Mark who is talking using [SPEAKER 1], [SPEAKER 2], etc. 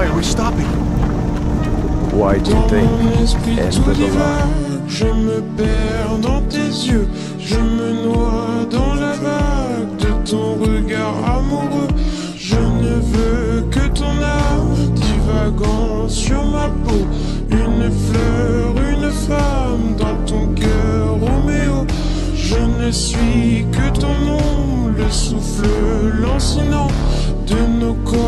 [SPEAKER 1] Why are we stopping?
[SPEAKER 2] Why do you think End was alive?
[SPEAKER 3] Je me perds dans tes yeux, je me noie dans la vague de ton regard amoureux. Je ne veux que ton âme divagant sur ma peau. Une fleur, une femme dans ton cœur, Roméo. Je ne suis que ton nom, le souffle lancinant de nos corps.